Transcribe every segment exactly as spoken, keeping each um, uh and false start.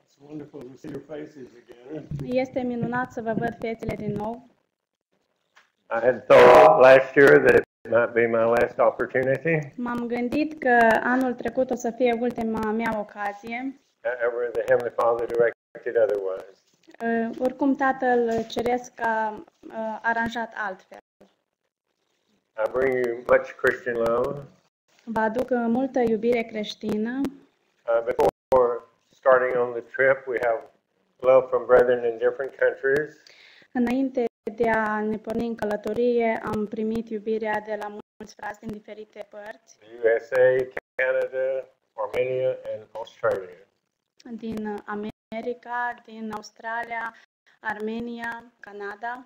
It's wonderful to see your faces again. Este minunat să vă văd fețele din nou. I had thought last year that it might be my last opportunity. M-am gândit că anul trecut o să fie ultima mea ocazie. However, the Heavenly Father directed otherwise. Uh, oricum Tatăl Ceresc a uh, aranjat altfel. I bring you much Christian love. Vă aduc multă iubire creștină. Uh, before starting on the trip, we have love from brethren in different countries. Înainte de a ne porni în călătorie, am primit iubirea de la mulți frați din diferite părți. The U S A, Canada, Armenia, and Australia. Din America, din Australia, Armenia, Canada.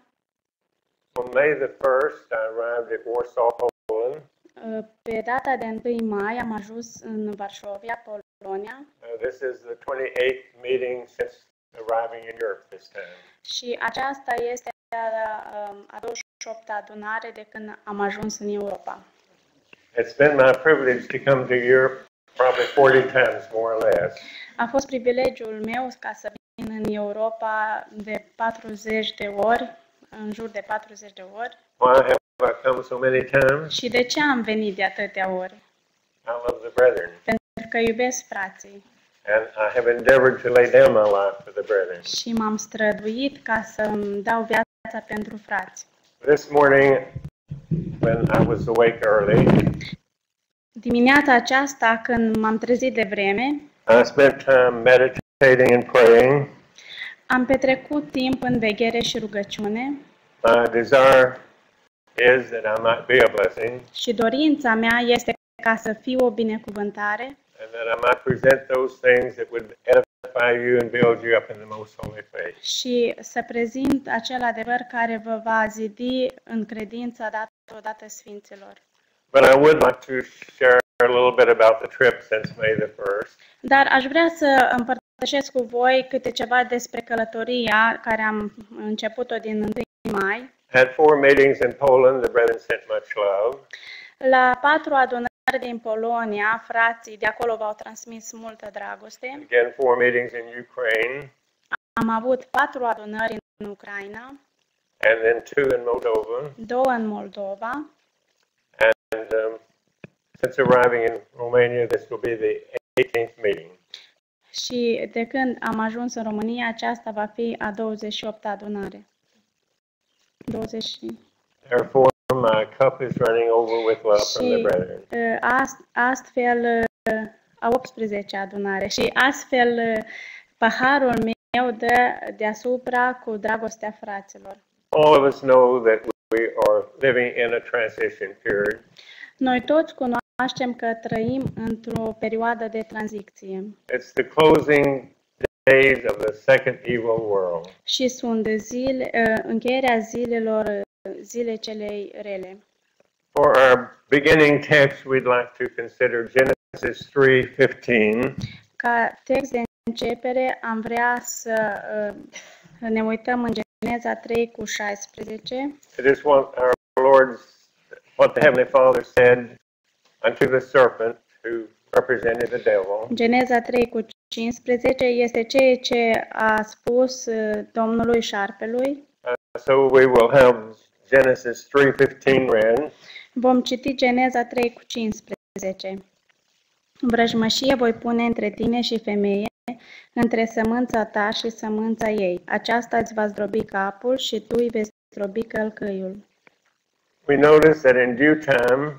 On May the first, I arrived at Warsaw, Poland. Pe data de întâi mai am ajuns în Varșovia, Polonia. Uh, this is the twenty-eighth meeting since arriving in Europe this time. Și aceasta este a, a douăzeci și opta adunare de când am ajuns în Europa. It's been my privilege to come to Europe probably forty times more or less. A fost privilegiul meu ca să vin în Europa de patruzeci de ori, în jur de patruzeci de ori. Why have I come so many times? Și de ce am venit de atâtea ori? I love the brethren. Pentru că iubesc frații. And I have endeavored to lay down my life for the brethren. Și m-am străduit ca să îmi dau viața pentru frați. This morning, when I was awake early, Dimineața aceasta, când m-am trezit de vreme, I spent time meditating and praying. am petrecut timp în veghere și rugăciune. My desire is that I might be a blessing, Și dorința mea este ca să fiu o binecuvântare and that I might present those things that would edify you and build you up in the most holy faith. și să prezint acel adevăr care vă va zidi în credința dată odată Sfinților. But I would like to share a little bit about the trip since May the first. Dar aș vrea să împărtășesc cu voi câte ceva despre călătoria care am început-o din întâi mai. At four meetings in Poland, the brethren sent much love. La patru adunări din Polonia, frații de acolo v-au transmis multă dragoste. Again, four meetings in Ukraine, Am avut patru adunări în Ucraina, and then two in Moldova. două în Moldova. And um, since arriving in Romania, this will be the eighteenth meeting. Și de când am ajuns în România, aceasta va fi a douăzeci și opta adunare. douăzeci. Therefore, my cup is running over with love from the Și brethren. uh, ast, astfel, uh, a optsprezecea adunare, și astfel uh, paharul meu dă deasupra cu dragostea fraților. All of us know that we are living in a transition period. Noi toți cunoaștem că trăim într-o perioadă de tranziție. It's the closing days of the second evil world. Și sunt zile, uh, încheierea zilelor, uh, zile celei rele. For our beginning text, we'd like to consider Genesis three fifteen. Ca text de începere am vrea să uh, ne uităm în Geneza trei cu șaisprezece. It is what our Lord's, what the Heavenly Father said unto the serpent who represented the devil. Geneza trei cu cincisprezece este ceea ce a spus uh, Domnului șarpelui. Uh, so we will have Genesis three fifteen read. Vom citi Geneza trei cu cincisprezece. Vrăjmășie voi pune între tine și femeie, între sămânța ta și sămânța ei. Aceasta îți va zdrobi capul și tu îi vei zdrobi călcâiul. We notice that in due time,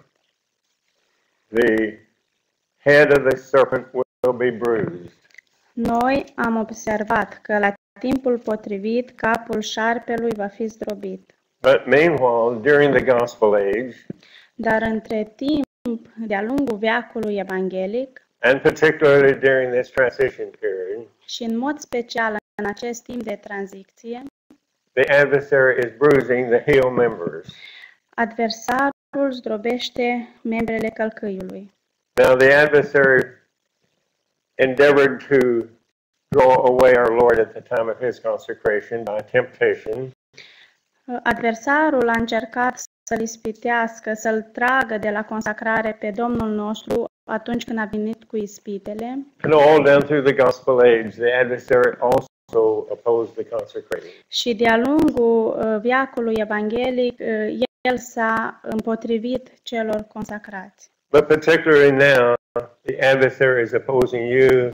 the head of the serpent will be bruised. Noi am observat că la timpul potrivit capul șarpelui va fi zdrobit. But meanwhile, during the Gospel age, Dar între timp, de-a lungul veacului evanghelic, and particularly during this transition period, și în mod special în acest timp de tranziție, the adversary is bruising the heel members. adversarul zdrobește membrele călcâiului. Now, the adversary endeavored to draw away our Lord at the time of his consecration by temptation. Adversarul a încercat să-l ispitească, să-l tragă de la consacrare pe Domnul nostru atunci când a venit cu ispitele. And all down through the gospel age, the adversary also opposed the consecrating. Și de-a lungul uh, veacului evanghelic, uh, el s-a împotrivit celor consacrați. But particularly now, the adversary is opposing you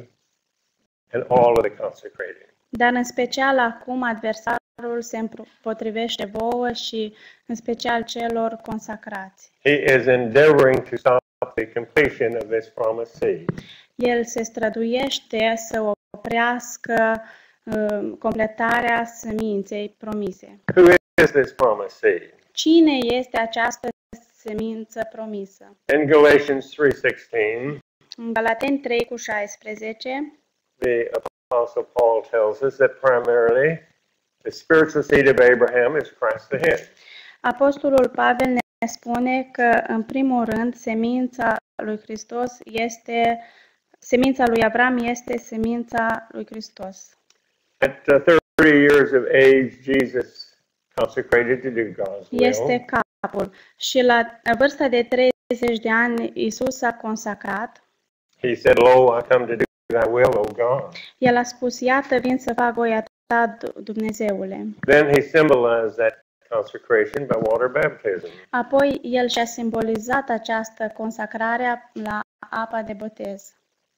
and all of the consecrating. Dar în special acum adversarul se împotrivește vouă și în special celor consacrați. He is endeavoring to stop the completion of this promised seed. El se străduiește să oprească uh, completarea seminței promise. Who is this promised seed? Cine este această semință promisă? In Galatians three sixteen, În Galateni trei cu șaisprezece, the Apostle Paul tells us that primarily the spiritual seed of Abraham is Christ the head. Apostolul Pavel ne spune că, în primul rând, semința lui Hristos este, semința lui Avram este semința lui Hristos. At uh, thirty years of age, Jesus consecrated to do God's will. Este capul. Și la vârsta de treizeci de ani, Iisus a consacrat. He said, "Lo, I come to do thy will, O God." El a spus, iată, vin să fac voia ta, Dumnezeule. Then he symbolized that consecration by water baptism. Apoi, el și-a simbolizat această consacrare la apa de botez.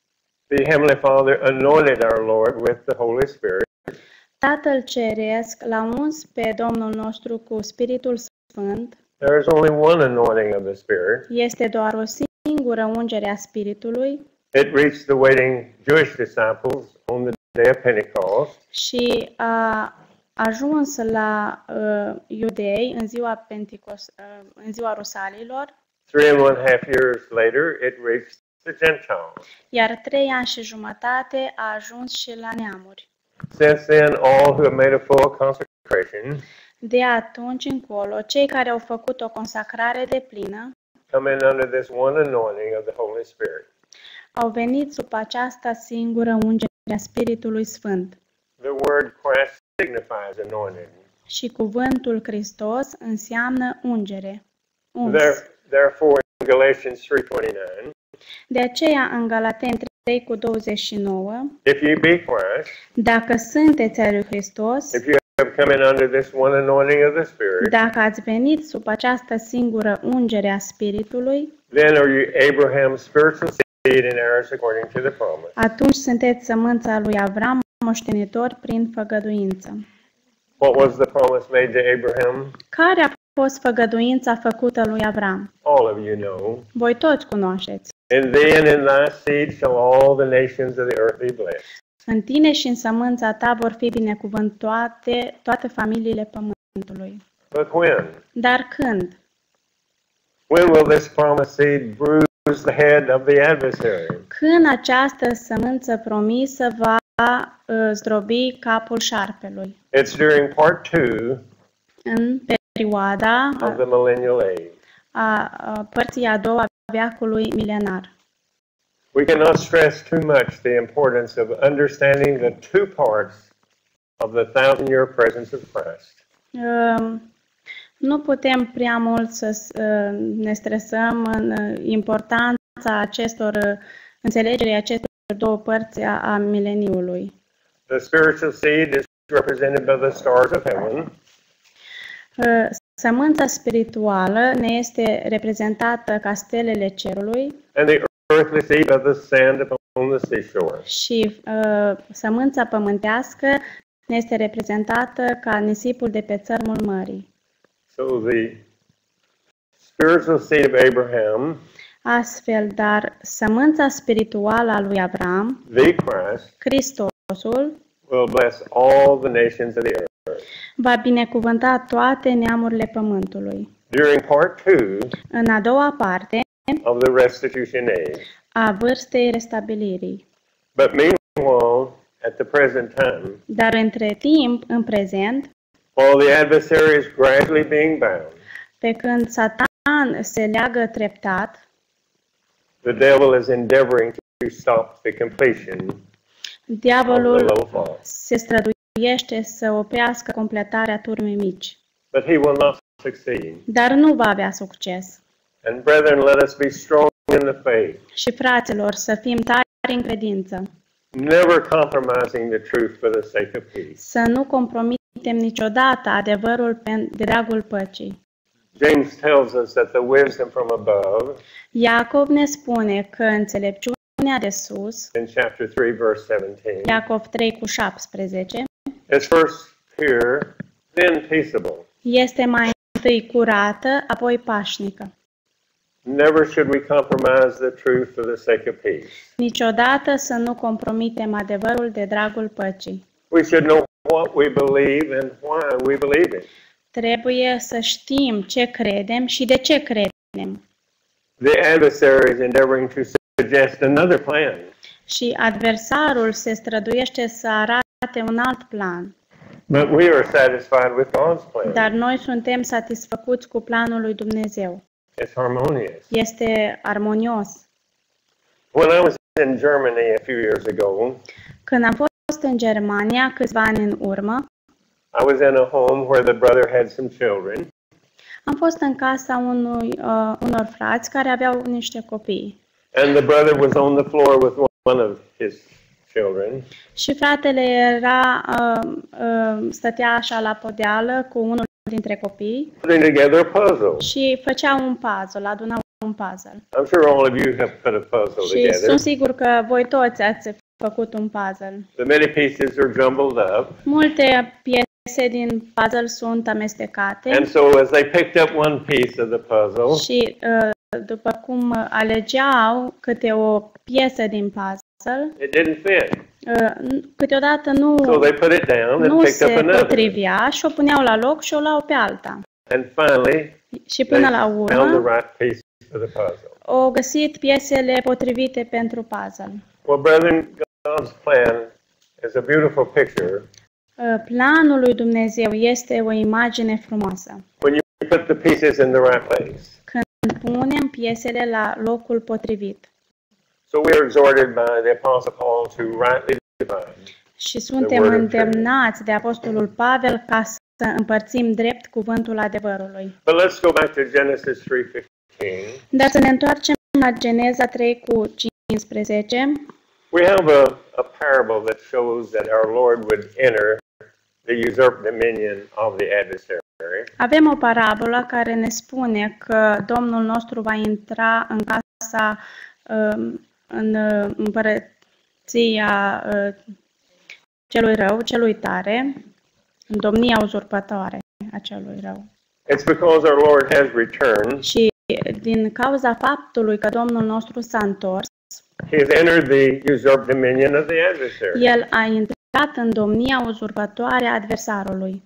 The Heavenly Father anointed our Lord with the Holy Spirit. Tatăl Ceresc l-a uns pe Domnul nostru cu Spiritul Sfânt. There is only one anointing of the Spirit. Este doar o singură ungere a Spiritului. It reached the waiting Jewish disciples on the day of Pentecost. Și a ajuns la uh, iudei în ziua Pentecost, uh, în ziua Rusalilor. Three and one half years later, it reached the Gentiles. Iar trei ani și jumătate a ajuns și la neamuri. Since then, all who have made a full consecration De atunci încolo, cei care au făcut o consacrare deplină come in under this one anointing of the Holy Spirit. au venit sub această singură ungere a Spiritului Sfânt. The word Christ signifies anointing. Și cuvântul Hristos înseamnă ungere. Uns. There, therefore, in Galatians three twenty-nine, De aceea, în Galateni trei cu douăzeci și nouă, if ye be Christ, dacă sunteți ai lui Hristos, if you have come in under this one anointing of the Spirit, dacă ați venit sub această singură ungere a Spiritului, then are you Abraham's spiritual seed and heirs according to the promise. atunci sunteți sămânța lui Avram, moștenitor prin făgăduință. What was the promise made to Abraham? Care a fost făgăduința făcută lui Avram? All of you know. Voi toți cunoașteți. In thee and in thy seed shall all the nations of the earth be blessed. În tine și în sămânța ta vor fi binecuvântate toate familiile pământului. But when? Dar când? When will this promised seed bruise the head of the adversary? Când această sămânță promisă va uh, zdrobi capul șarpelui? It's during part two În perioada of the millennial age. a, a părții a doua a veacului milenar. We cannot stress too much the importance of understanding the two parts of the thousand-year presence of Christ. Uh, nu putem prea mult să uh, ne stresăm în uh, importanța acestor uh, înțelegerii acestor două părți a, a mileniului. The spiritual seed is represented by the stars of heaven. Uh, Sămânța spirituală ne este reprezentată ca stelele cerului And the earthly seed by the sand upon the seashore. și uh, sămânța pământească ne este reprezentată ca nisipul de pe țărmul mării. So the spiritual seed of Abraham, Astfel, dar sămânța spirituală a lui Avram, the Christ, Hristosul, will bless all the nations of the earth. va binecuvânta toate neamurile pământului. During part two În a doua parte of the restitution age. a vârstei restabilirii. But meanwhile, at the present time, Dar între timp, în prezent, while the adversary is gradually being bound, pe când Satan se leagă treptat, the devil is endeavoring to stop the completion of the diavolul little fall. se străduiește să oprească completarea turmei mici, But he will not succeed. dar nu va avea succes. And brethren, let us be strong in the faith, Și fraților, să fim tari în credință, never compromising the truth for the sake of peace. să nu compromitem niciodată adevărul pe- de dragul păcii. James tells us that the wisdom from above, Iacov ne spune că înțelepciunea de sus, in chapter three, verse seventeen, Iacov trei cu șaptesprezece, is first pure, then peaceable. este mai întâi curată, apoi pașnică. Never should we compromise the truth for the sake of peace. Niciodată să nu compromitem adevărul de dragul păcii. We should know what we believe and why we believe it. Trebuie să știm ce credem și de ce credem. The adversary is endeavoring to suggest another plan. Și adversarul se străduiește să arate un alt plan. But we are satisfied with God's plan. Dar noi suntem satisfăcuți cu planul lui Dumnezeu. It's harmonious. Este armonios. When I was in Germany a few years ago, Când am fost în Germania câțiva ani în urmă, I was in a home where the brother had some children, am fost în casa unui, uh, unor frați care aveau niște copii. and the brother was on the floor with one of his children, Și fratele era, uh, uh, stătea așa la podeală cu unul dintre copii putting together a puzzle. și făcea un puzzle, aduna un puzzle. I'm sure all of you have put a puzzle Și together. sunt sigur că voi toți ați făcut un puzzle. The many pieces are jumbled up, Multe piese din puzzle sunt amestecate and so as they picked up one piece of the puzzle, și uh, după cum alegeau câte o piesă din puzzle, it didn't fit. uh, câteodată nu, So they put it down and nu picked up se another. potrivea și o puneau la loc și o luau pe alta. And finally, Și they până la found the urmă right piece for the puzzle. au găsit piesele potrivite pentru puzzle. Well, brethren, God's plan is a beautiful picture. Uh, Planul lui Dumnezeu este o imagine frumoasă. When you put the pieces in the right place. Când punem piesele la locul potrivit. So we are exhorted by the Apostle Paul to rightly divide. Și suntem îndemnați de Apostolul Pavel ca să împărțim drept cuvântul adevărului. But let's go back to Genesis three fifteen. Dar să ne întoarcem la Geneza trei cu cincisprezece. We have a, a parable that shows that our Lord would enter the usurped dominion of the adversary. Avem o parabolă care ne spune că Domnul nostru va intra în casa, um, în uh, împărăția uh, celui rău, celui tare, în domnia uzurpătoare a celui rău. It's because our Lord has returned. Și din cauza faptului că Domnul nostru s-a întors, He has entered the usurped dominion of the adversary. El a intrat în domnia uzurpătoare a adversarului.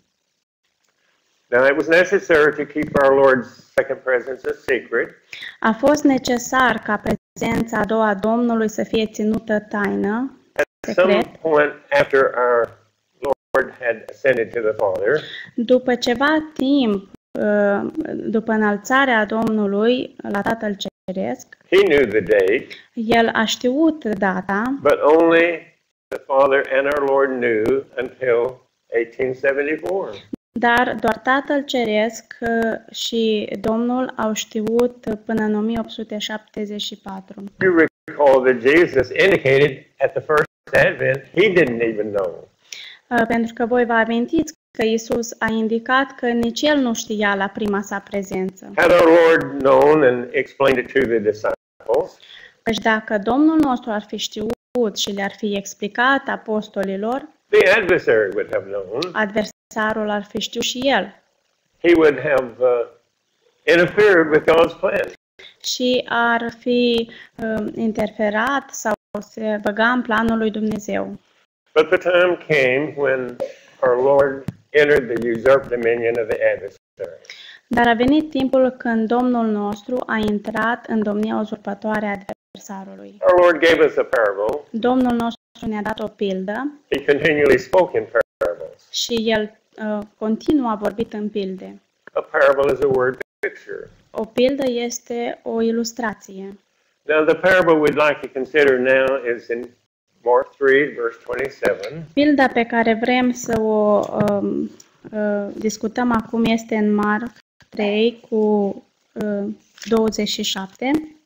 Now, it was necessary to keep our Lord's second presence a secret. A fost necesar ca prezența a doua a Domnului să fie ținută taină, At some secret. point after our Lord had ascended to the Father, După ceva timp, uh, după înălțarea Domnului la Tatăl Ceresc, he knew the date, El a știut data, but only the Father and our Lord knew until eighteen seventy-four. dar doar Tatăl Ceresc uh, și Domnul au știut până în o mie opt sute șaptezeci și patru. You recall that Jesus indicated at the first advent, he didn't even know. Uh, Pentru că voi vă amintiți că Iisus a indicat că nici El nu știa la prima sa prezență. Had our Lord known and explained it to the disciples, Căci dacă Domnul nostru ar fi știut și le-ar fi explicat apostolilor, the adversary would have known. adversarul ar fi știut și el He would have uh, interfered with God's plan. și ar fi um, interferat sau se băga în planul lui Dumnezeu. But the time came when our Lord entered the usurped dominion of the adversary. Dar a venit timpul când Domnul nostru a intrat în domnia uzurpătoare a adversarului. Our Lord gave us a parable. Domnul nostru ne-a dat o pildă He continually spoke in parables. și El uh, continuu a vorbit în pilde. A parable is a word picture. O pildă este o ilustrație. Now, the parable we'd like to consider now is in Mark three, verse twenty-seven. Pilda pe care vrem să o um, uh, discutăm acum este în Marc trei cu uh, douăzeci și șapte. Now,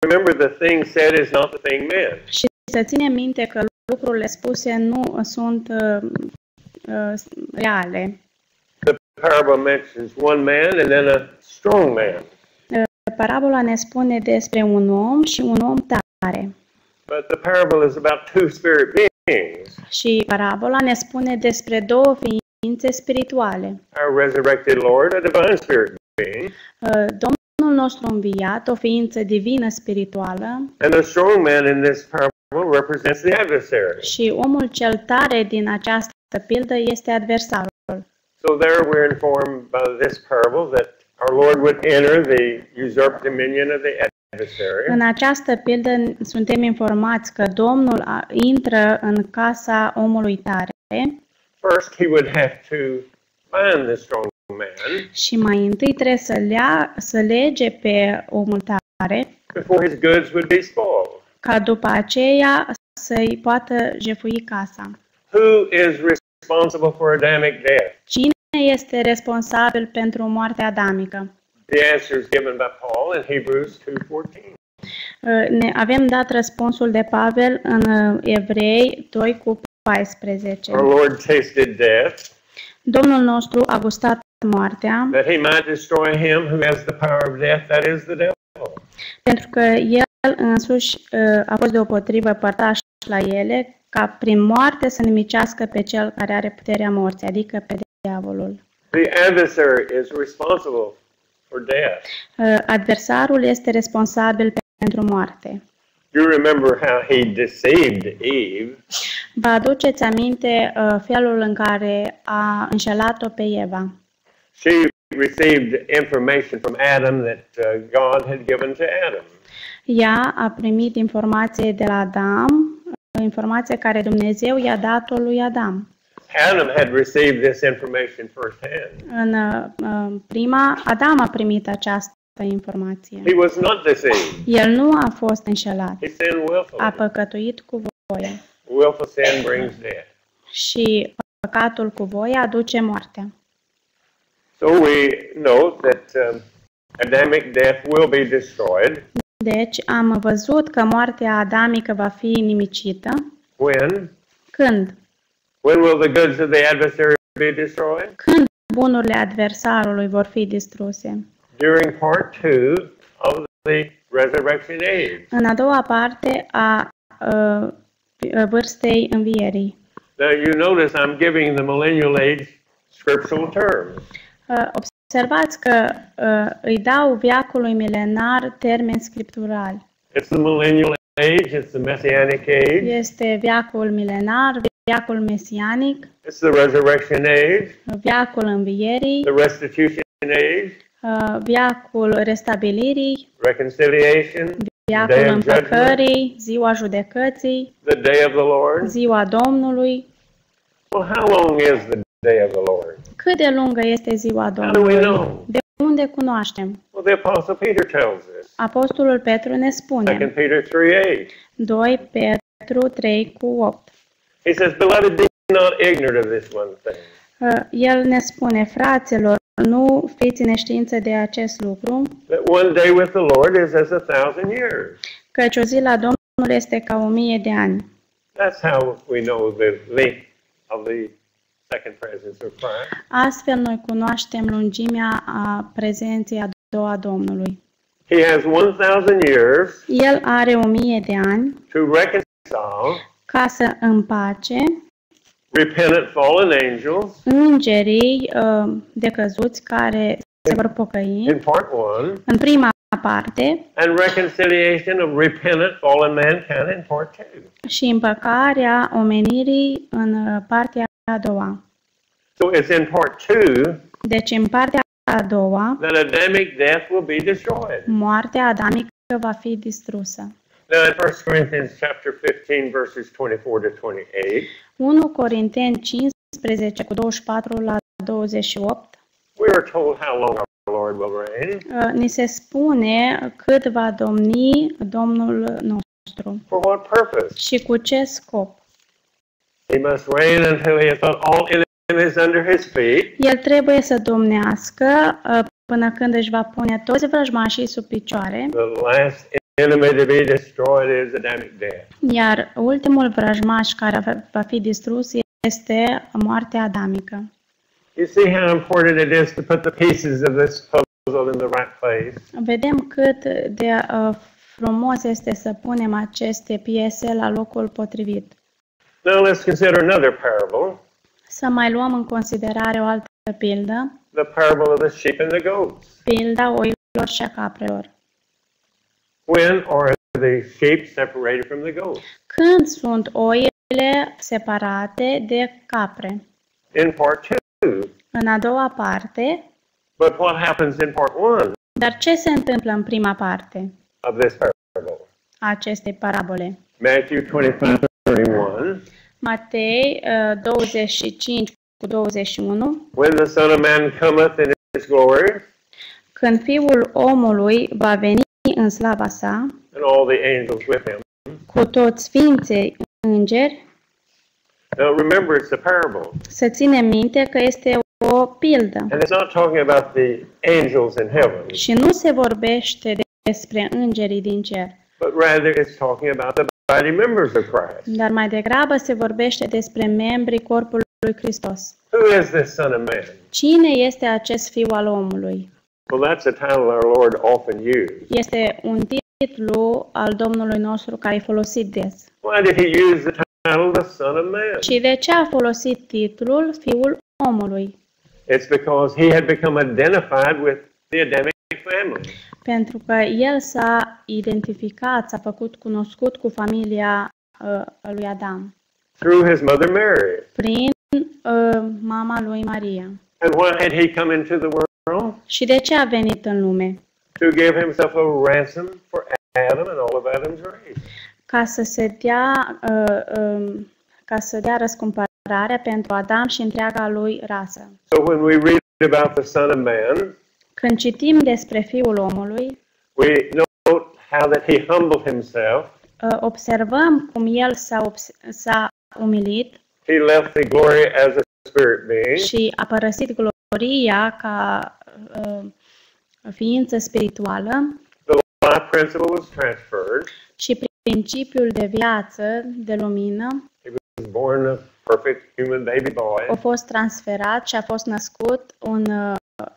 Remember, the thing said is not the thing meant. Și să ținem minte că lucrurile spuse nu sunt uh, uh, reale. The parable mentions one man and then a strong man. Parabola ne spune despre un om și un om tare. But the parable is about two spirit beings. Și parabola ne spune despre două ființe spirituale. Our resurrected Lord, a divine spirit being, Domnul nostru înviat, o ființă divină spirituală, and the strong man in this parable represents the adversary. și omul cel tare din această pildă este adversarul. So there we're informed by this parable that our Lord would enter the usurped dominion of the adversary. În această pildă suntem informați că Domnul intră în casa omului tare. First, he would have to bind the strong man Și mai întâi trebuie să, lea, să lege pe omul tare, before his goods would be spoiled. ca după aceea să-i poată jefui casa. Who is responsible for Adamic death? Cine este responsabil pentru moartea adamică? The answer is given by Paul in Hebrews two fourteen. Ne avem dat răspunsul de Pavel în Evrei doi cu paisprezece. Our Lord tasted death, Domnul nostru a gustat moartea, that he might destroy him who has the power of death, that is the devil. pentru că el însuși a fost deopotrivă părtaș la ele, ca prin moarte să nimicească pe cel care are puterea morții, adică pe diavolul. The adversary is responsible for death. Adversarul este responsabil pentru moarte. You remember how he deceived Eve. Vă aduceți aminte uh, felul în care a înșelat-o pe Eva. She received information from Adam that uh, God had given to Adam. Ea a primit informație de la Adam, informație care Dumnezeu i-a dat-o lui Adam. Adam had received this information firsthand. În uh, prima, Adam a primit această informație. He was not deceived. El nu a fost înșelat. He sinned willfully. A păcătuit cu voie. Willful sin brings death. Și păcatul cu voie aduce moartea. So we note that um, Adamic death will be destroyed. Deci am văzut că moartea adamică va fi nimicită. When? Când? When will the goods of the adversary be destroyed? Când bunurile adversarului vor fi distruse? During part two of the resurrection age. În a doua parte a uh, vârstei învierii. Now you notice I'm giving the millennial age scriptural terms. Uh, observați că uh, îi dau veacului milenar termeni scripturali. It's the millennial age, it's the messianic age, Este veacul milenar, veacul mesianic, it's the resurrection age, veacul învierii, the restitution age, uh, veacul restabilirii, reconciliation, veacul day of împăcării, ziua judecății, the day of the Lord. ziua Domnului. Well, how long is the day of the Lord? Cât de lungă este ziua How do we Domnului? know? De unde cunoaștem? Well, the Apostle Peter tells us. Apostolul Petru ne spune, Second Peter three eight. doi Petru trei cu opt. He says, "Beloved, be not ignorant of this one thing, Uh, El ne spune, fraților, nu fiți în neștiință de acest lucru, that one day with the Lord is as a thousand years." căci o zi la Domnul este ca o mie de ani. That's how we know the length of the second presence of Christ. Astfel noi cunoaștem lungimea a prezenței a doua Domnului. He has one thousand years El are o mie de ani to reconcile ca să împace repentant fallen angels îngerii uh, decăzuți care se vor pocăi in part one, în prima parte and reconciliation of repentant fallen mankind in part two. și împăcarea omenirii în uh, partea a doua. So it's in part two Deci în partea a doua, that Adamic death will be destroyed. moartea adamică va fi distrusă. Now in First Corinthians chapter fifteen, verses twenty-four to twenty-eight, unu Corinteni cincisprezece cu douăzeci și patru la douăzeci și opt, we are told how long our Lord will reign. uh, ni se spune cât va domni Domnul nostru For what purpose? și cu ce scop. He must reign until he has put all enemies under his feet. El trebuie să domnească uh, până când își va pune toți vrăjmașii sub picioare. The last enemy to be destroyed is Adamic death. Iar ultimul vrăjmaș care va- va fi distrus este moartea adamică. You see how important it is to put the pieces of this puzzle in the right place. Vedem cât de uh, frumos este să punem aceste piese la locul potrivit. Now let's consider another parable, Să mai luăm în considerare o altă pildă, the parable of the sheep and the goats. pilda oilor și a caprelor. When are the sheep separated from the goats? Când sunt oile separate de capre? In part two. În a doua parte, But what happens in part one dar ce se întâmplă în prima parte of this parable? a acestei parabole? Matthew twenty-five thirty-one. Matei uh, douăzeci și cinci cu douăzeci și unu. When the Son of Man cometh in his glory, Când Fiul omului va veni în slava sa, and all the angels with him. cu toți sfinții îngeri, Now remember, it's a parable. să ținem minte că este o pildă And it's not talking about the angels in heaven, și nu se vorbește despre îngerii din cer, but rather it's talking about the body members of Christ. dar mai degrabă se vorbește despre membrii corpului lui Hristos. Who is this Son of Man? Cine este acest Fiu al omului? Well, that's a title our Lord often used. Este un titlu al Domnului nostru care e folosit des. Why did he use the title the Son of Man? Și de ce a folosit titlul Fiul omului? It's because he had become identified with the Adamic family. Pentru că el s-a identificat, s-a făcut cunoscut cu familia uh, lui Adam, Through his mother Mary. prin uh, mama lui Maria. And why had he come into the world? Și de ce a venit în lume? To give himself a ransom for Adam and all of Adam's race. Ca să se dea, uh, um, ca să dea răscumpărarea pentru Adam și întreaga lui rasă. So when we read about the Son of Man, Când citim despre Fiul omului, we note how that he humbled himself. uh, observăm cum el s-a, obs- s-a umilit He left the glory as a spirit being. și a părăsit gloria ca uh, ființă spirituală The life principle was transferred. și principiul de viață, de lumină, He was born a perfect human baby boy. a fost transferat și a fost născut un uh,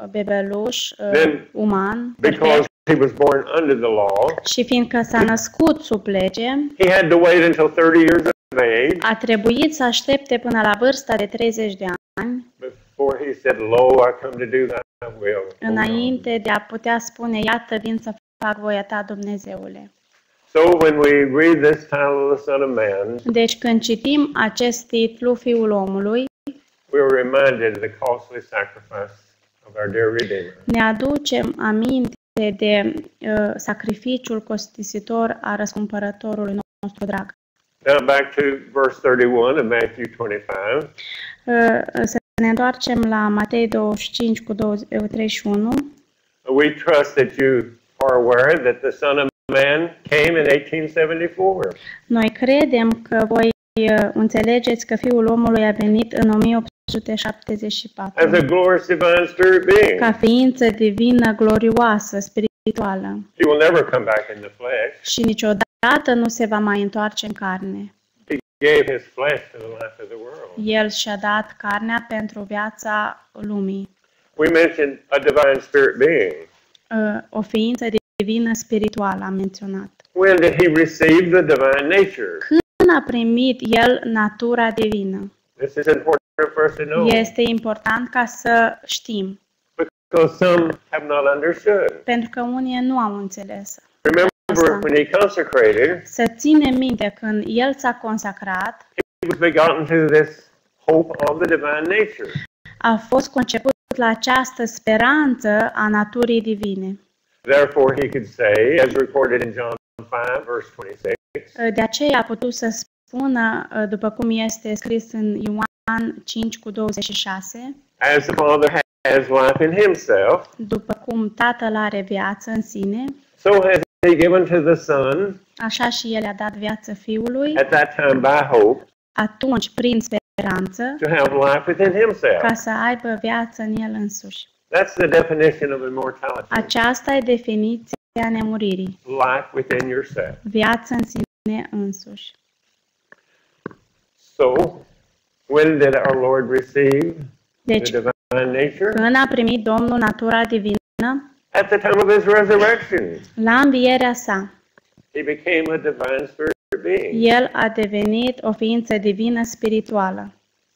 bebeluș uh, Then, uman, Because perfect. he was born under the law, Și fiindcă s-a născut sub lege, he had to wait until thirty years of age a trebuit să aștepte până la vârsta de treizeci de ani, before he said, Lo, I come to do thy will. O God." înainte de a putea spune, iată, vin să fac voia ta, Dumnezeule. So when we read this title of the Son of Man, Deci când citim acest titlu, Fiul omului, we are reminded of the costly sacrifice of our dear Redeemer. ne aducem aminte de uh, sacrificiul costisitor a răscumpărătorului nostru drag. Now back to verse thirty-one of Matthew twenty-five. Uh, să ne întoarcem la Matei douăzeci și cinci cu treizeci și unu. We trust that you are aware that the Son of Man came in eighteen seventy-four. Noi credem că voi uh, înțelegeți că Fiul omului a venit în o mie opt sute șaptezeci și patru As a glorious divine spirit being. ca ființă divină glorioasă, spirituală, He will never come back in the flesh. și niciodată nu se va mai întoarce în carne. He gave his flesh to the life of the world. El și-a dat carnea pentru viața lumii. We mentioned a divine spirit being. Uh, o ființă divină spirituală am menționat. When did he receive the divine nature? Când a primit el natura divină? This is important for us to know. Este important ca să știm, Because some have not understood. pentru că unii nu au înțeles. Remember, when he consecrated, Să ținem minte, când el s-a consacrat, he was begotten to this hope of the divine nature. a fost conceput la această speranță a naturii divine. Therefore, he could say, as recorded in John five, verse twenty-six, De aceea a putut să spună, după cum este scris în Ioan cinci cu douăzeci și șase, as the Father has life in himself, după cum Tatăl are viață în sine, so has he given to the Son, așa și El a dat viață Fiului, at that time by hope, atunci prin speranță, to have life within himself. ca să aibă viață în El însuși. That's the definition of immortality. Aceasta e definiția a nemuririi, life within yourself. viață în sine însuși. So, when did our Lord receive Deci, the divine nature? când a primit Domnul natura divină, At the time of his resurrection, la învierea sa, he became a divine spirit being. el a devenit o ființă divină spirituală.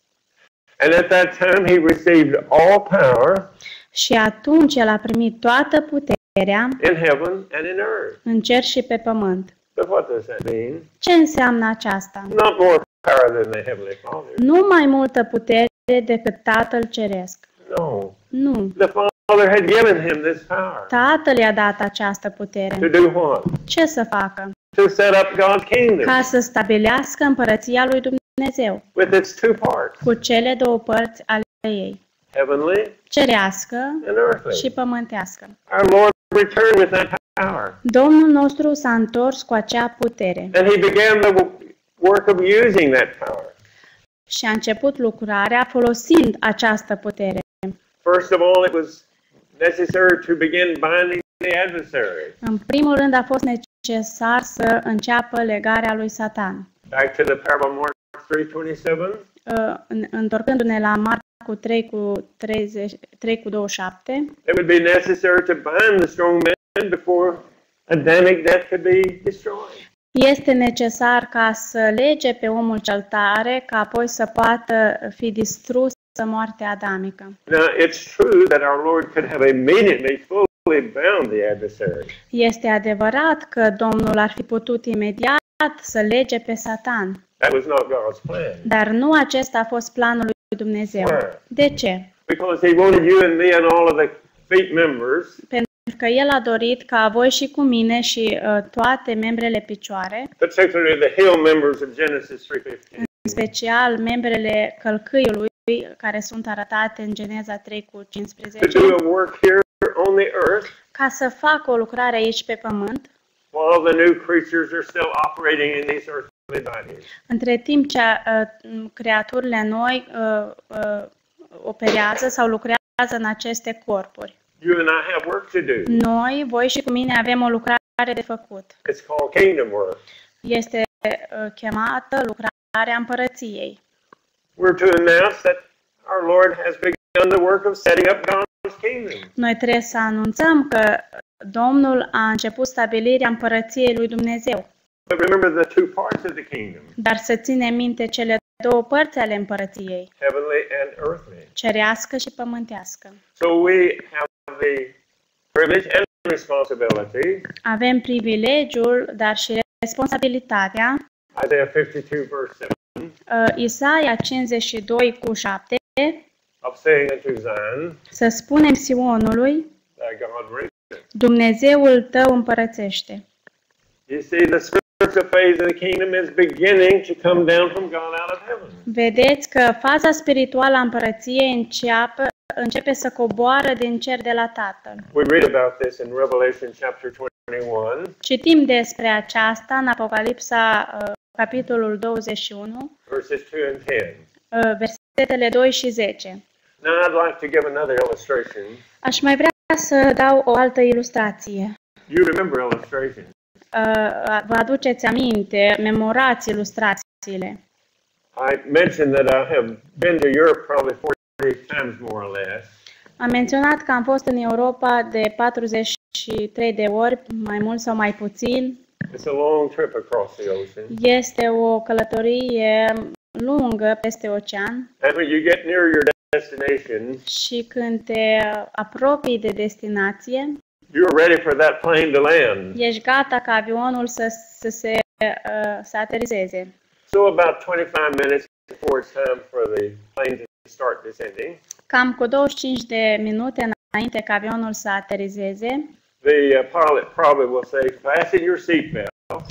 And at that time, he received all power Și atunci el a primit toată puterea in heaven and in earth. în cer și pe pământ. But what does that mean? Ce înseamnă aceasta? Not more power than the Heavenly Father. Nu mai multă putere decât Tatăl Ceresc. No. Nu. The Father had given him this power. Tatăl i-a dat această To putere. do what? Ce să facă? To set up God's kingdom Ca să stabilească împărăția lui Dumnezeu with its two parts, cu cele două părți ale ei, heavenly cerească and earthly. și pământească. Our Lord returned with that power. Domnul nostru s-a întors cu acea putere And he began the work of using that power. și a început lucrarea folosind această putere. First of all, it was necessary to begin binding the adversary. În primul rând a fost necesar să înceapă legarea lui Satan. Back to the parable of Mark three twenty-seven. Uh, în- Întorcându-ne la Marcu trei cu treizeci, trei cu douăzeci și șapte, It would be necessary to bind the strong man before Adamic death could be destroyed. este necesar ca să lege pe omul cel tare, ca apoi să poată fi distrusă moartea adamică. Now, it's true that our Lord could have immediately fully bound the adversary. Este adevărat că Domnul ar fi putut imediat să lege pe Satan, That was not God's plan. dar nu acesta a fost planul lui Dumnezeu. De ce? Because he wanted you and me and all of the feet members Pentru că El a dorit ca voi și cu mine și uh, toate membrele picioare, particularly the hill members of Genesis three fifteen, în special membrele călcâiului care sunt arătate în Geneza trei cu to cincisprezece, do a work here on the earth ca să facă o lucrare aici pe pământ, while the new creatures are still operating in these earthly bodies. între timp ce uh, creaturile noi uh, uh, operează sau lucrează în aceste corpuri. You and I have work to do. Noi, voi și cu mine, avem o lucrare de făcut. It's called kingdom work. Este uh, chemată lucrarea împărăției. We're to announce that our Lord has begun the work of setting up God's kingdom. Noi trebuie să anunțăm că Domnul a început stabilirea împărăției lui Dumnezeu. But remember the two parts of the kingdom, Dar să ținem minte cele două părți ale împărăției, heavenly and earthly. cerească și pământească. So we have the privilege and responsibility, Avem privilegiul, dar și responsabilitatea. Isaiah fifty-two verse seven, Uh, Isaia cincizeci și doi cu șapte, of saying unto Zion, să spunem Sionului, thy God reigneth. Dumnezeul tău împărățește. You see, the spiritual phase of the kingdom is beginning to come down from God out of heaven. Vedeți că faza spirituală a împărăției începe, începe să coboară din cer de la Tatăl. We read about this in Revelation chapter twenty-one, Citim despre aceasta în Apocalipsa, uh, capitolul douăzeci și unu, verses two and ten. uh, versetele doi și zece. Now I'd like to give another illustration. Aș mai vrea să dau o altă ilustrație. You remember illustrations. Uh, Vă aduceți aminte, memorați ilustrațiile. I mentioned that I have been to Europe probably forty times more or less. Am menționat că am fost în Europa de patruzeci și trei de ori, mai mult sau mai puțin. It's a long trip across the ocean. Este o călătorie lungă peste ocean And when you get near your destination, și când te apropii de destinație, you're ready for that plane to land. ești gata ca avionul să, să se uh, să aterizeze. So about twenty-five minutes before it's time for the plane to start descending, Cam cu douăzeci și cinci de minute înainte ca avionul să aterizeze, the uh, pilot probably will say, fasten your seatbelt.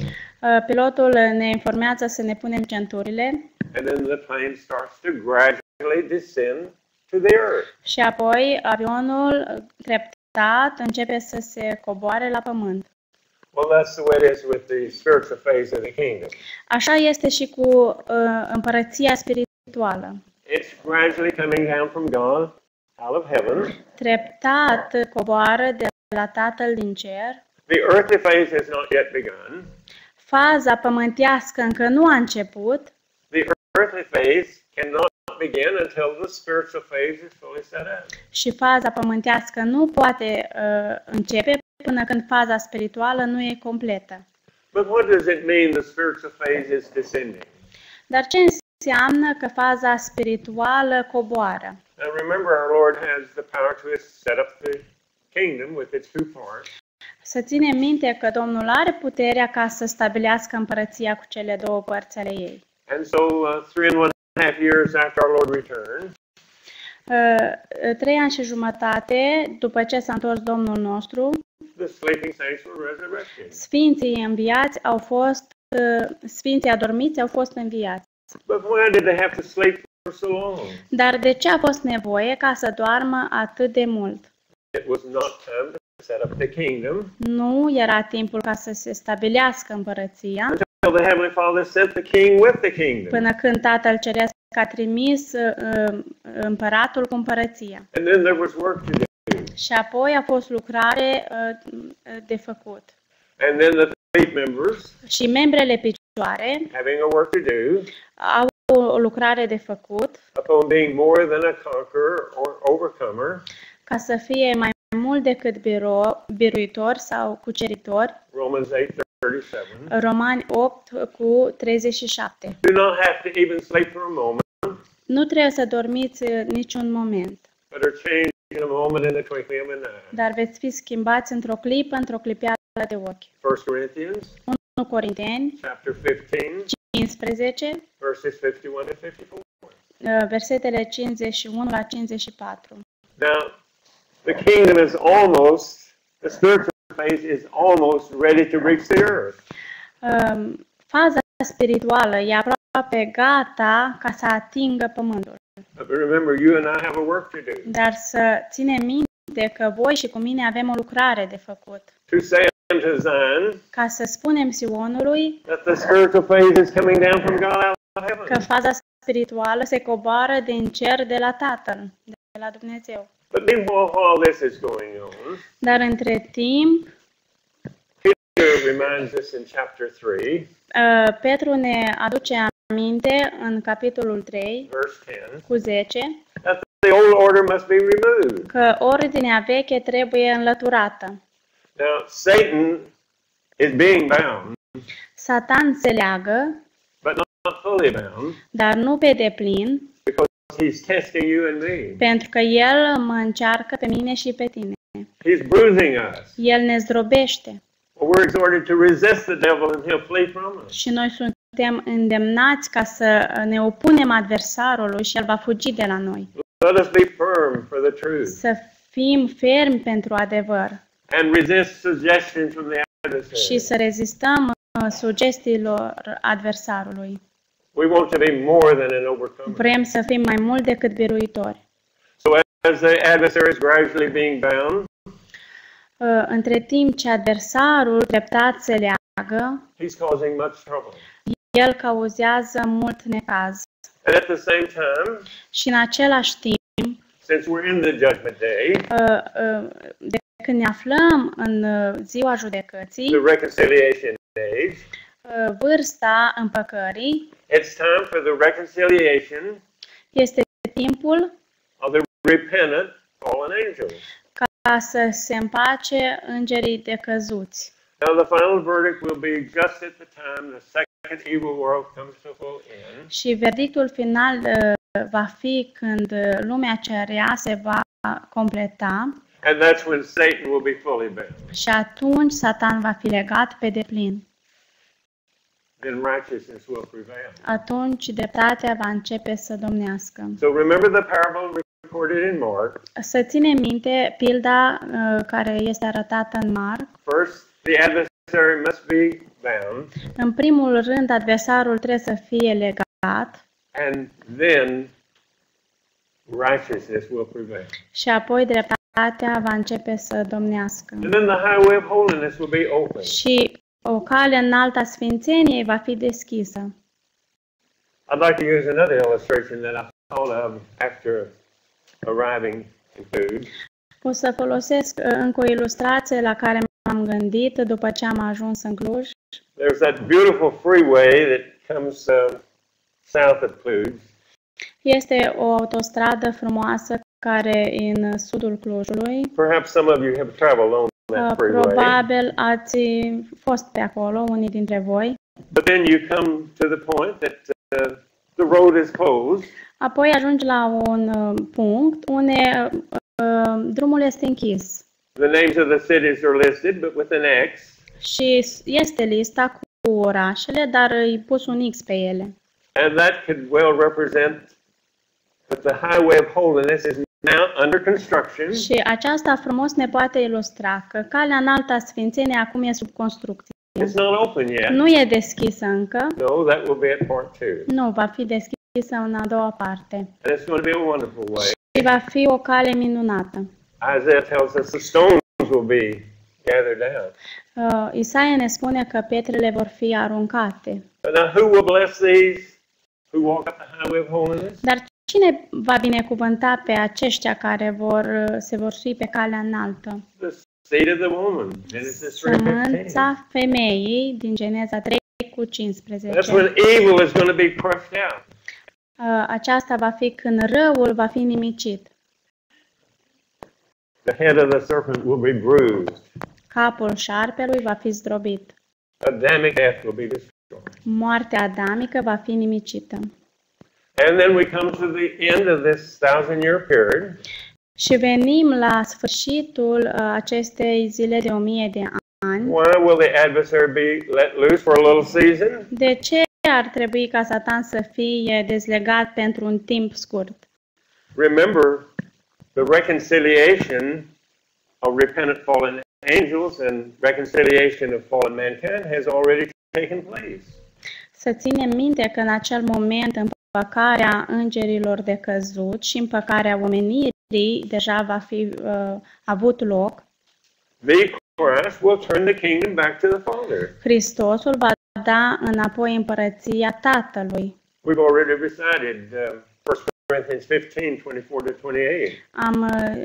uh, pilotul ne informează să ne punem centurile And then the plane starts to gradually descend to the earth. și apoi avionul treptat începe să se coboare la pământ. Well, that's the way it is with the spiritual phase of the kingdom. Așa este și cu uh, împărăția spirituală. It's gradually coming down from God out of heaven. Treptat coboară de la Tatăl din cer, The earthly phase has not yet begun. Faza pământească încă nu a început The earthly phase cannot begin until the spiritual phase is fully set up. și faza pământească nu poate uh, începe până când faza spirituală nu e completă. But what does it mean the spiritual phase is descending? Dar ce înseamnă că faza spirituală coboară? Now remember, our Lord has the power to set up the kingdom with its two parts. Să ținem minte că Domnul are puterea ca să stabilească împărăția cu cele două părți ale ei. And so, uh, three and one half years after our Lord returned, Uh, trei ani și jumătate după ce s-a întors Domnul nostru, the sleeping saints were resurrected. sfinții înviați au fost, uh, sfinții adormiți au fost înviați. But why did they have to sleep for so long? Dar de ce a fost nevoie ca să doarmă atât de mult? It was not time to set up the kingdom Nu era timpul ca să se stabilească împărăția, until the Heavenly Father sent the king with the kingdom. până când Tatăl Ceresc a trimis uh, împăratul cu împărăția. And then there was work to do. Și apoi a fost lucrare uh, de făcut. And then the faith members, Și membrele picioare having a work to do, au o lucrare de făcut upon being more than a conqueror or overcomer, ca să fie mai mult decât biro, biruitor sau cuceritor. Romans eight thirty-seven. Romani opt cu treizeci și șapte. Do not have to even sleep for a moment, Nu trebuie să dormiți uh, niciun moment, but are changed in a moment, in the twinkling of an eye. dar veți fi schimbați într-o clipă, într-o clipeală de ochi. First Corinthians unu Corinteni chapter fifteen, cincisprezece, verses fifty-one and fifty-four. uh, versetele cincizeci și unu la cincizeci și patru. Now, the kingdom is almost, the spiritual phase is almost ready to reach the earth. Um, Faza spirituală e aproape gata ca să atingă pământul. But remember, you and I have a work to do. Dar să ținem minte că voi și cu mine avem o lucrare de făcut. To say unto Zion Ca să spunem Sionului that the spiritual phase is coming down from God out of că heaven. faza spirituală se coboară din cer de la Tatăl, de la Dumnezeu. But meanwhile, while this is going on, Dar între timp, Peter reminds us in chapter three, uh, Petru ne aduce aminte în capitolul trei verse ten, cu zece that the old order must be removed. că ordinea veche trebuie înlăturată. Now, Satan is being bound, Satan se leagă, but not fully bound, dar nu pe deplin, because he's testing you and me. pentru că el mă încearcă pe mine și pe tine. He's bruising us. El ne zdrobește Well, we're exhorted to resist the devil and he'll flee from us. și noi suntem îndemnați ca să ne opunem adversarului și el va fugi de la noi. Let us be firm for the truth Să fim fermi pentru adevăr and resist suggestions from the și adversary. să rezistăm uh, sugestiilor adversarului. We want to be more than an overcomer. Vrem să fim mai mult decât biruitori. So as the adversary is gradually being bound, Uh, Între timp ce adversarul treptat se leagă, he's causing much trouble. el cauzează mult necaz. And at the same time, Și în același timp, since we're in the judgment day, uh, uh, de când ne aflăm în uh, ziua judecății, the reconciliation age, uh, vârsta împăcării, it's time for the reconciliation este timpul of the repentant fallen angels. ca să se împace îngerii decăzuți. Now the final verdict will be just at the time the second evil world comes to full end. Și verdictul final uh, va fi când uh, lumea cerea se va completa And that's when Satan will be fully bound. și atunci Satan va fi legat pe deplin. Then righteousness will prevail. Atunci dreptatea va începe să domnească. So remember the parable recorded in Mark. Să ținem minte pilda uh, care este arătată în Marc. First, the adversary must be bound, În primul rând, adversarul trebuie să fie legat and then righteousness will prevail. și apoi dreptatea va începe să domnească. And then the highway of holiness will be open. Și o cale înaltă a sfințeniei va fi deschisă. I'd like to use another illustration that I thought of after arriving in food. O să folosesc uh, încă o ilustrație la care m-am gândit după ce am ajuns în Cluj. There's that beautiful freeway that comes uh, south of Cluj. Este o autostradă frumoasă care e în sudul Clujului. Perhaps some of you have traveled on that Uh, freeway. Probabil ați fost pe acolo, unii dintre voi. But then you come to the point that uh, the road is closed. Apoi ajungi la un uh, punct unde uh, drumul este închis The names of the cities are listed, but with an X. și este lista cu orașele, dar îi pus un X pe ele. And that could well represent that the highway of holiness is now under construction. Și aceasta frumos ne poate ilustra că calea înaltă a sfințeniei acum e sub construcție. It's not open yet. Nu e deschisă încă, No, that will be at part two. nu, va fi deschisă în a doua parte. And it's going to be a wonderful way. Și va fi o cale minunată. Isaiah tells us the stones will be gathered down. Uh, Isaia ne spune că pietrele vor fi aruncate. But now who will bless these who walk up the highway of holiness? Dar cine va binecuvânta pe aceștia care vor, se vor sui pe calea înaltă? The seed of the woman, Genesis three fifteen. Sămânța femeii din Geneza trei cu cincisprezece. That's when evil is going to be crushed out. Uh, Aceasta va fi când răul va fi nimicit. The head of the serpent will be bruised. Capul șarpelui va fi zdrobit. Adamic death will be destroyed. Moartea adamică va fi nimicită. And then we come to the end of this thousand year period. Și venim la sfârșitul uh, acestei zile de o mie de ani. Why will the adversary be let loose for a little season? De ce ar trebui ca Satan să fie dezlegat pentru un timp scurt? Remember, the reconciliation of repentant fallen angels and reconciliation of fallen mankind has already taken place. Să ținem minte că în acel moment împăcarea îngerilor de căzut și împăcarea omenirii deja va fi uh, avut loc. The Christ will turn the kingdom back to the Father. Hristosul va da înapoi împărăția Tatălui. We've already recited uh, First Corinthians fifteen, twenty-four to twenty-eight. Am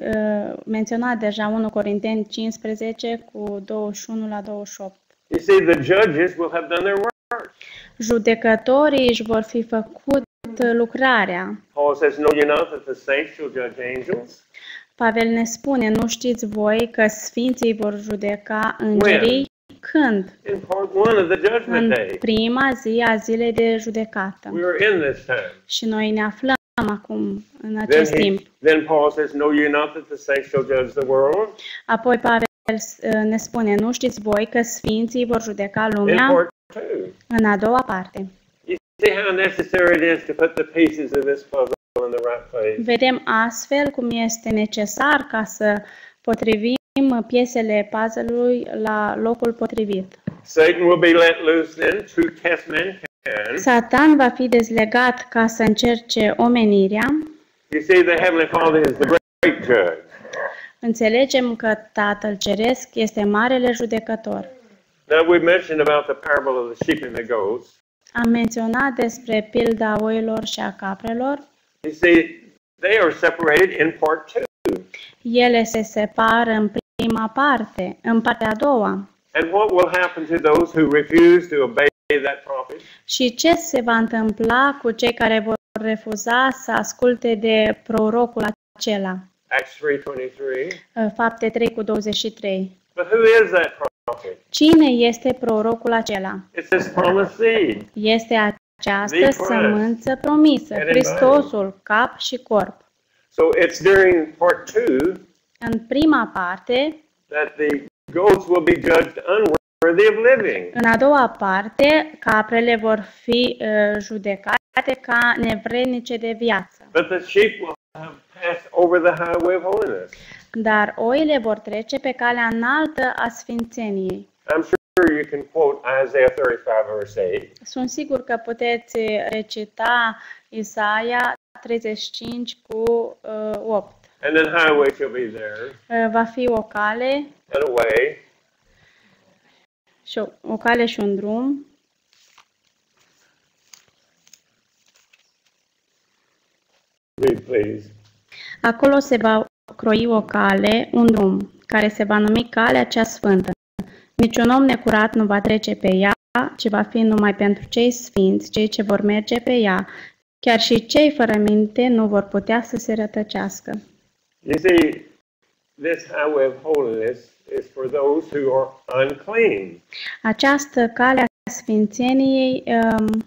uh, menționat deja unu Corinteni cincisprezece cu douăzeci și unu la douăzeci și opt. You see, the judges will have done their work. Judecătorii își vor fi făcut lucrarea. Paul says, know ye not that the saints shall judge angels? Pavel ne spune, nu știți voi că sfinții vor judeca îngerii? Când? In part one of the judgment În day. prima zi a zilei de judecată. We are in this time. Și noi ne aflăm acum, în Then, acest he, timp. then Paul says, know ye not that the saints shall judge the world? Apoi Pavel ne spune, nu știți voi că sfinții vor judeca In lumea? part two. În a doua parte. You see how necessary it is to put the pieces of this puzzle in the right place. Vedem astfel cum este necesar ca să potrivim piesele puzzle-ului la locul potrivit. Satan will be let loose then to test mankind. Satan va fi dezlegat ca să încerce omenirea. You see, the Heavenly Father is the great judge. Înțelegem că Tatăl Ceresc este marele judecător. Now, we've mentioned about the parable of the sheep and the goats. Am menționat despre pilda oilor și a caprelor. You see, they are separated in part two. Ele se separă în prima parte, în partea a doua. And what will happen to those who refuse to obey that prophet? Și ce se va întâmpla cu cei care vor refuza să asculte de prorocul acela? Acts three twenty-three. Fapte trei cu douăzeci și trei. But who is that prophet? Cine este prorocul acela? It's this promised seed. Este această The Christ. sămânță promisă, And Hristosul, cap și corp. So it's during part two În prima parte, that the goats will be judged unworthy of living. în a doua parte, caprele vor fi uh, judecate ca nevrednice de viață. But the sheep will have passed over the highway of holiness. Dar oile vor trece pe calea înaltă a sfințeniei. I'm sure you can quote Isaiah thirty-five, verse eight. Sunt sigur că puteți recita Isaia treizeci și cinci cu uh, opt. And then highway shall be there, Uh, va fi o cale and a way, și o, o cale și un drum. read please. Acolo se va croi o cale, un drum, care se va numi calea cea sfântă. Niciun om necurat nu va trece pe ea, ci va fi numai pentru cei sfinți, cei ce vor merge pe ea. Chiar și cei fără minte nu vor putea să se rătăcească. You see, this highway of holiness is for those who are unclean. Această cale a sfințeniei um,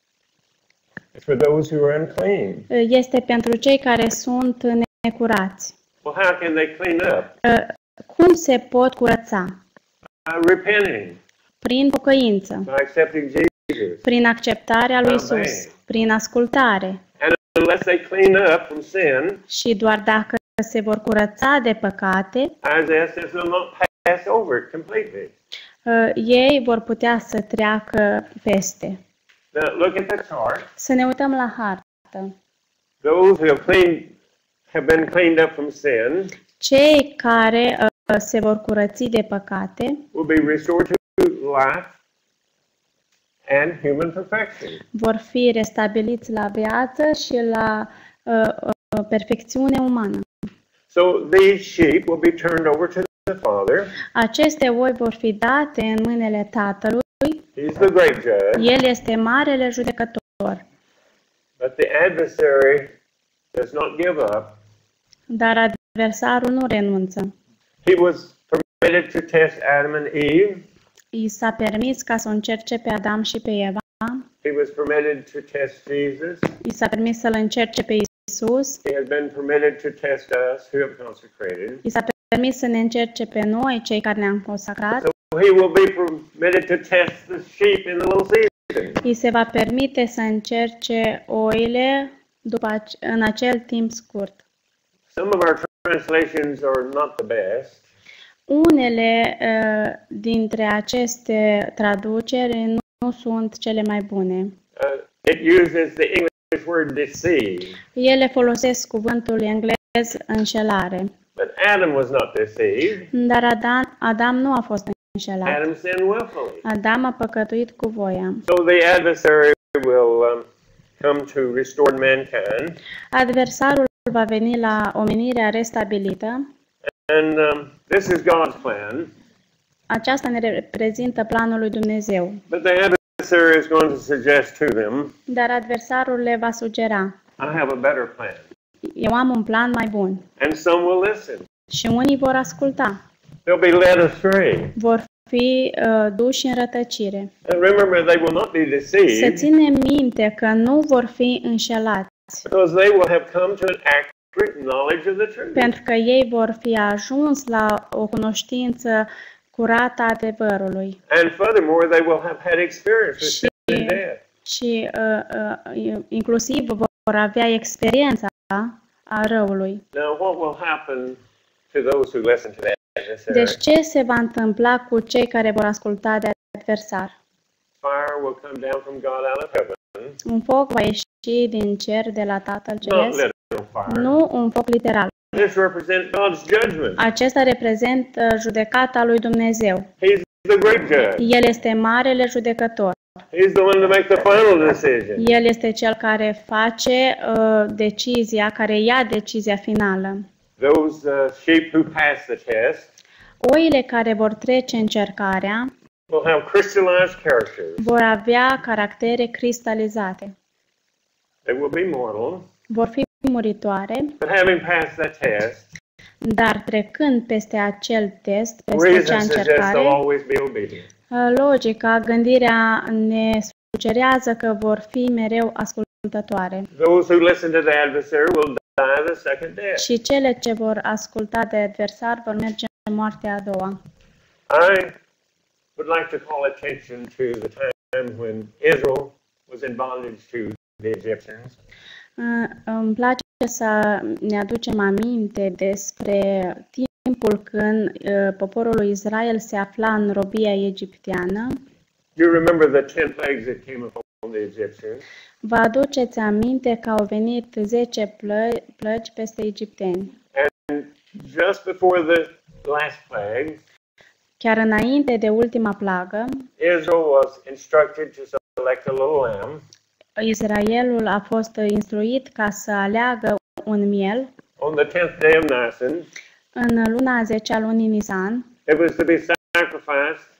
It's for those who are unclean. este pentru cei care sunt necurați. Well, how can they clean up? Uh, Cum se pot curăța? By repenting, Prin pocăință, by accepting Jesus. prin acceptarea lui Amen. Isus, prin ascultare. And unless they clean up from sin, Și doar dacă se vor curăța de păcate, Isaiah says they'll not pass over it completely. uh, ei vor putea să treacă peste. Now, look at the chart. Să ne uităm la hartă. Those who have cleaned, have been cleaned up from sin, Cei care uh, se vor curăți de păcate will be restored to life and human perfection. vor fi restabiliți la viață și la uh, uh, perfecțiune umană. So these sheep will be turned over to the Father. Aceste oi vor fi date în mâinile Tatălui. He's the great judge. El este marele judecător. But the adversary does not give up. Dar adversarul nu renunță. He was permitted to test Adam and Eve. I s-a permis ca să o încerce pe Adam și pe Eva. He was permitted to test Jesus. I s-a permis să-L încerce pe Isus. He has been permitted to test us who have consecrated. I s-a permis să ne încerce pe noi, cei care ne-am consacrat. So he will be permitted to test the sheep in the little season. I se va permite să încerce oile după ace- în acel timp scurt. Some of our translations are not the best. Unele uh, dintre aceste traduceri nu, nu sunt cele mai bune. Uh, it uses the English word deceive. Ele folosesc cuvântul englez înșelare. But Adam was not deceived. Dar Adam, Adam nu a fost înșelat. Adam sinned willfully. Adam a păcătuit cu voia. So the adversary will um, come to restore mankind. Adversarul va veni la omenirea restabilită. And um, this is God's plan. Aceasta ne reprezintă planul lui Dumnezeu. But the adversary is going to suggest to them, Dar adversarul le va sugera: I have a better plan. eu am un plan mai bun. And some will listen. Și unii vor asculta. They'll be led astray. Vor fi uh, duși în rătăcire. And remember, they will not be Să deceived ținem minte că nu vor fi înșelați, because they will have come to an accurate knowledge of the truth. pentru că ei vor fi ajuns la o cunoștință curată a adevărului. And furthermore, they will have had experience with sin and death. Și uh, uh, inclusiv vor avea experiența a răului. Now, what will happen to those who listen to that adversary? Deci ce se va întâmpla cu cei care vor asculta de adversar? Fire will come down from God out of heaven. Un foc va ieși din cer de la Tatăl Not Ceresc, literal fire. nu un foc literal. This represents God's judgment. Acesta reprezintă judecata lui Dumnezeu. He's the great judge. El este marele judecător. He's the one to make the final decision. El este cel care face uh, decizia, care ia decizia finală. Those uh, sheep who pass the test Oile care vor trece încercarea will have crystallized characters. vor avea caractere cristalizate. They will be mortal, Vor fi muritoare, but having passed that test, dar trecând peste acel test, peste reason acea suggests încercare, they'll always be obedient. logica, gândirea ne sugerează că vor fi mereu ascultătoare. Those who listen to the adversary will die the second death. Și cele ce vor asculta de adversar vor merge în moartea a doua. I would like to call attention to the time when Israel was in bondage to the Egyptians. Uh, Îmi place să ne aducem aminte despre timpul când uh, poporul lui Israel se afla în robia egipteană. You remember the ten plagues that came upon the Egyptians. Vă aduceți aminte că au venit zece plă- plăci peste egipteni. And just before the last plague, Chiar înainte de ultima plagă, Israel was instructed to select a little lamb. Israelul a fost instruit ca să aleagă un miel On the tenth day of Nisan, în luna a zecea lunii Nisan. it was to be sacrificed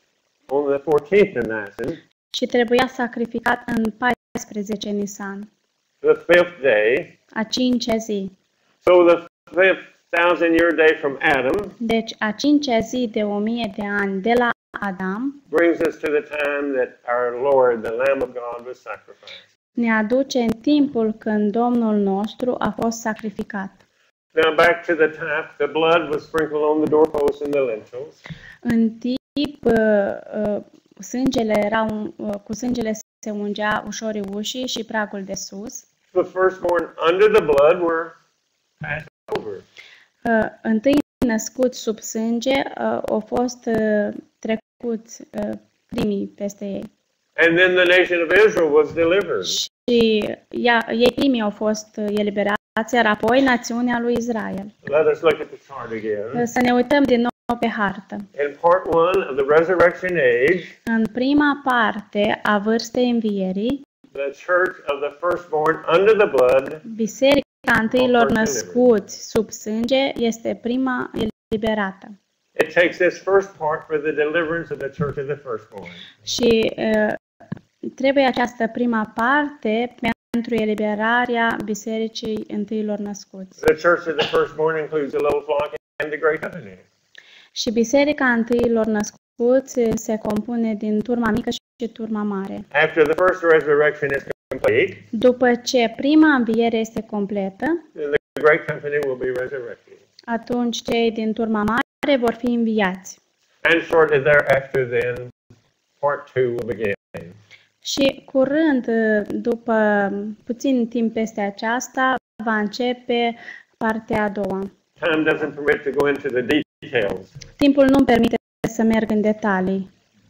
on the fourteenth of Nisan, și trebuia sacrificat în paisprezece Nisan, the fifth day. a cincea zi. So the fifth thousand year day from Adam Deci a cincea zi de o mie de ani de la Adam brings us to the time that our Lord, the Lamb of God, was sacrificed. ne aduce în timpul când Domnul nostru a fost sacrificat. Now back to the type, the blood was sprinkled on the doorposts and the lintels. În timp, uh, uh, sângele era un, uh, cu sângele se ungea ușorii ușii și pragul de sus. The firstborn under the blood were passed over. Uh, întâi născuți sub sânge uh, au fost uh, trecuți uh, primii peste ei. And then the nation of Israel was delivered. Și ea, ei primii au fost uh, eliberați, iar apoi națiunea lui Israel. Let us look at the chart again. Uh, Să ne uităm din nou pe hartă. In part one of the resurrection age, În prima parte a vârstei învierii, the church of the firstborn under the blood biserica întâilor născuți sub sânge este prima eliberată. it takes this first part for the deliverance of the church of the firstborn. Și uh, trebuie această prima parte pentru eliberarea bisericii întâilor născuți. The church of the firstborn includes the little flock and the great company. Și biserica întâilor născuți se compune din turma mică și turma mare. After the first resurrection is complete, După ce prima înviere este completă, then the great company will be resurrected. atunci cei din turma mare vor fi înviați. And shortly thereafter, then, part two will begin. Și curând, după puțin timp peste aceasta, va începe partea a doua. Time doesn't permit to go into the details. Timpul nu-mi permite să merg în detalii.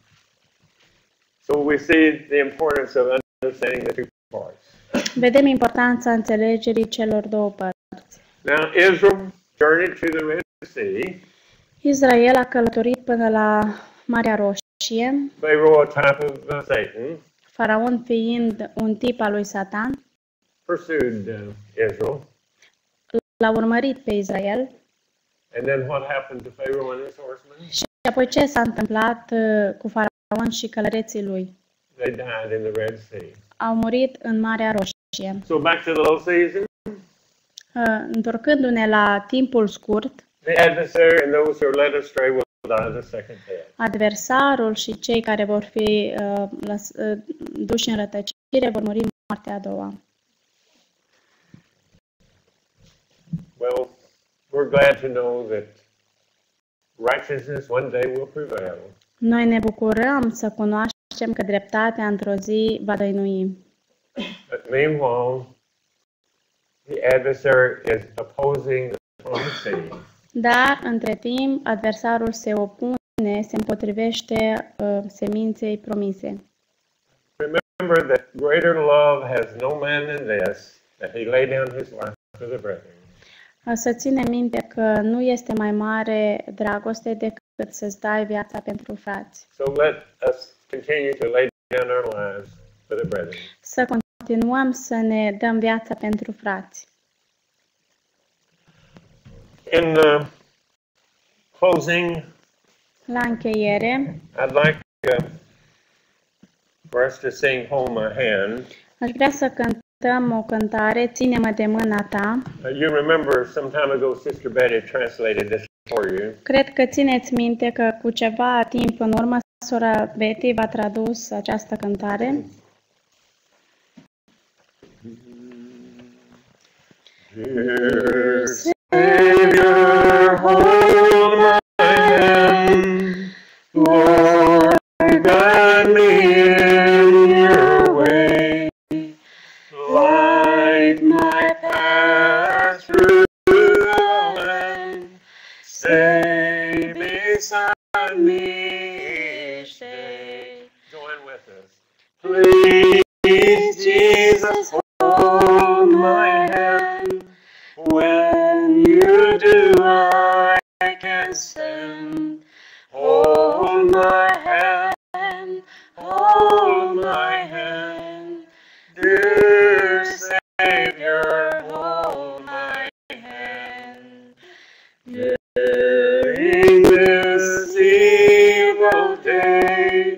So we see the importance of understanding the two parts. Vedem importanța înțelegerii celor două părți. Now, Israel journeyed to the Red Sea. Israel a călătorit până la Marea Roșie, Pharaoh, a type of uh, Satan, Faraon fiind un tip al lui Satan, pursued uh, Israel. l-a urmărit pe Israel. And then what happened to Pharaoh and his horsemen? Și apoi ce s-a întâmplat uh, cu Faraon și călăreții lui? They died in the Red Sea. Au murit în Marea Roșie. So back to the low season, Uh, Întorcându-ne la timpul scurt, the adversary and those who are led astray will die the second death. adversarul și cei care vor fi uh, lăs, uh, duși în rătăcire vor muri moartea a doua. Well, we're glad to know that righteousness one day will prevail. Noi ne bucurăm să cunoaștem că dreptatea într-o zi va dăinui. But meanwhile, the adversary is opposing the promised. Dar, între timp, adversarul se opune, se împotrivește uh, seminței promise. Remember that greater love has no man than this, that he lay down his life for the brethren. Să ținem minte că nu este mai mare dragoste decât să-ți dai viața pentru frați. So let us continue to lay down our lives for the brethren. Să continuăm să ne dăm viața pentru frați. In uh, closing, La încheiere, I'd like uh, for us to sing Hold My Hand. aș vrea să cântăm o cântare, Ține-mă de mâna ta. Uh, you remember some time ago Sister Betty translated this for you. Cred că țineți minte că cu ceva timp în urmă, sora Betty v-a tradus această cântare. Dear Savior, hold my hand, Lord, guide me in your way, light my path through the land, stay beside me each day. Join with us. Please, Jesus, hold my hand. When you do, I can stand. Hold my hand, hold my hand. Dear Savior, hold my hand. During this evil day,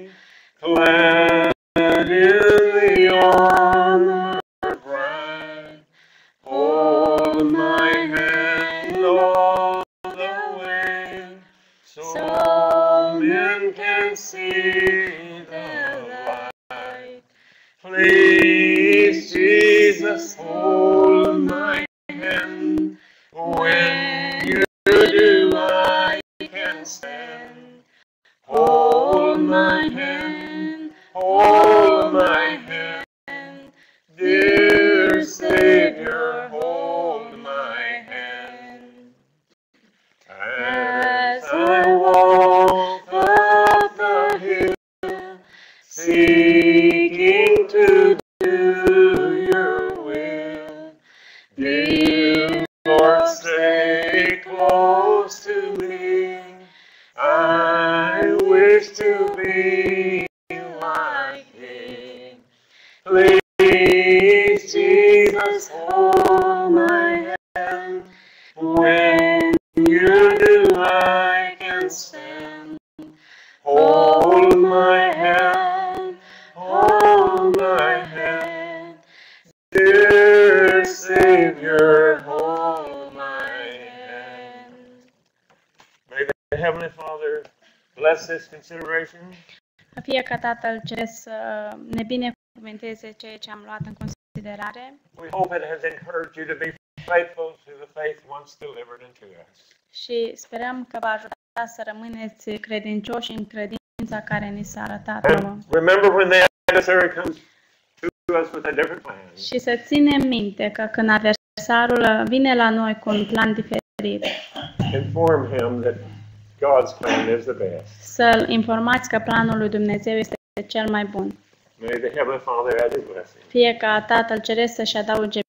Please, Jesus, hold my hand. When you do, I can stand. Hold my hand, hold my hand. Dear Savior, hold my hand. As I walk up the hill, seeking to do your will, dear Lord, stay close to me. I wish to be like Him. Please, Jesus, hold my hand. When you do, I can stand. Hold my hand, hold my hand. Dear Savior, hold my hand. May the Heavenly Father bless this consideration. Fie ca Tatăl Ceresc să ne binecuvânteze ceea ce am luat în considerare. We hope it has encouraged you to be faithful to the faith once delivered unto us. Și sperăm că va ajuta să rămâneți credincioși în credința care ni s-a arătat nouă. And remember, when the adversary comes to us with a different plan, Și să ținem minte că când adversarul vine la noi cu un plan diferit, inform him that God's plan is the best. să-l informați că planul lui Dumnezeu este cel mai bun. May the Heavenly Father add His blessing. Fie ca Tatăl Ceresc să-și adauge